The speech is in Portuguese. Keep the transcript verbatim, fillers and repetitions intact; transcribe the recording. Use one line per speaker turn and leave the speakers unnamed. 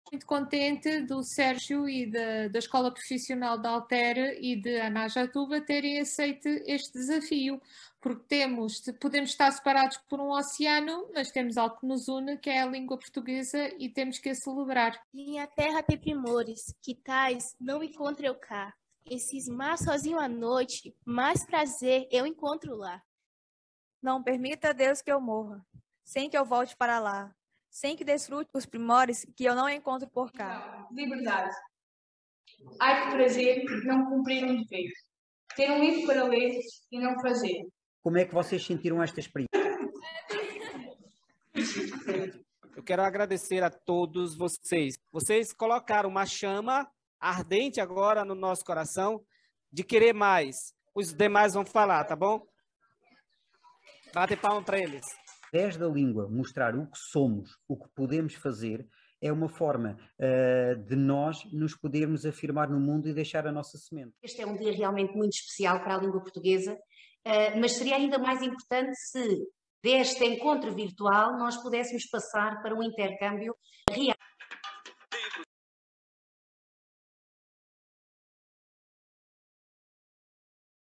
Muito contente do Sérgio e da, da Escola Profissional da Alter e de Anajatuba terem aceito este desafio, porque temos, podemos estar separados por um oceano, mas temos algo que nos une, que é a língua portuguesa, e temos que a celebrar.
Minha terra tem primores, que tais não encontro eu cá. Em cismar sozinho à noite, mais prazer eu encontro lá.
Não permita, Deus, que eu morra, sem que eu volte para lá, sem que desfrute os primores que eu não encontro por cá.
Liberdade. Ai, que prazer não cumprir um dever. Ter um livro para ler e não fazer.
Como é que vocês sentiram esta experiência?
Eu quero agradecer a todos vocês. Vocês colocaram uma chama ardente agora no nosso coração de querer mais. Os demais vão falar, tá bom? Bate palma para eles.
Através da língua, mostrar o que somos, o que podemos fazer, é uma forma uh, de nós nos podermos afirmar no mundo e deixar a nossa semente.
Este é um dia realmente muito especial para a língua portuguesa, uh, mas seria ainda mais importante se deste encontro virtual nós pudéssemos passar para um intercâmbio real.